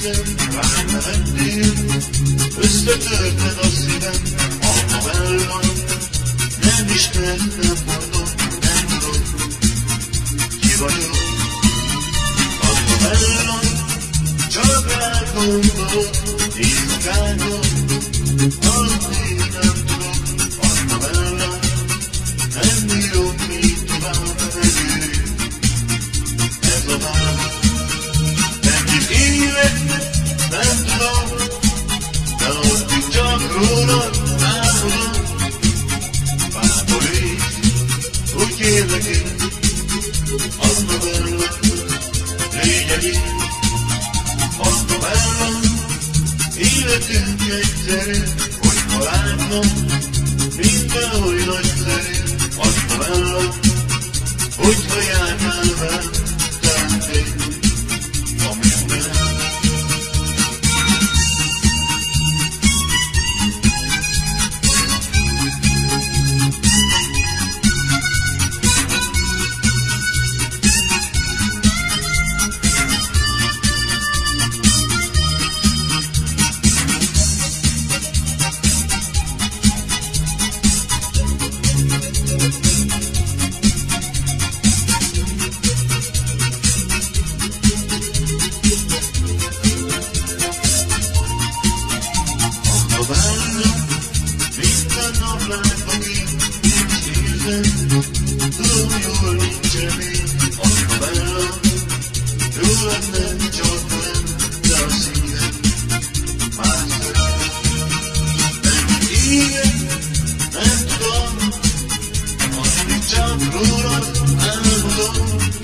szívem, rám nevettél, összetörted a szívem, a novella, nem ismertem, mondom, nem tudom, ki vagyok. A novella, csak rád gondolok, éjszakában, aludni nem tudok. A novella, nem bírom még tovább együtt. Ez a vágy, nem élek, nem tudom, de addig csak rólad álmodom. Bátoríts, úgy kérlek én, az novella, légy itt. Az novella, életünk egyszerű, hogy ma látnom, mindenhogy nagyszerű. Az novella, hogyha járnál velem, tennék a minden. Minden nap látom én, és érzem, tudom jól nincsen én. A novella, jó lenne, csak nem, de a szívem mászik. Nem élek, nem tudom, addig csak rólad álmodom.